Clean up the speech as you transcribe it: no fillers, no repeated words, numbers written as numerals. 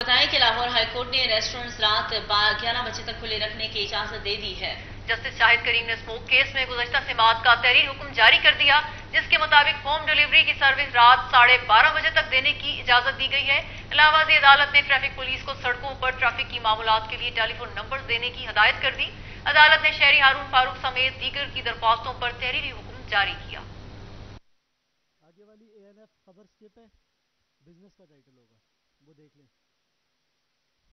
बताएं कि लाहौर हाईकोर्ट ने रेस्टोरेंट्स रात 11 बजे तक खुले रखने की इजाजत दे दी है। जस्टिस शाहिद करीम ने स्मोक केस में गुज़श्ता समाअत का तहरीर हुक्म जारी कर दिया, जिसके मुताबिक होम डिलीवरी की सर्विस रात 12:30 बजे तक देने की इजाजत दी गई है। इलाहाबादी अदालत ने ट्रैफिक पुलिस को सड़कों पर ट्रैफिक की मामूलात के लिए टेलीफोन नंबर देने की हदायत कर दी। अदालत ने शहरी हारून फारूक समेत दीगर की दरख्वास्तों पर तहरीरी हुक्म जारी किया। आगे वाली ANF खबर स्किप है, बिजनेस का टाइटल होगा, वो देख लें।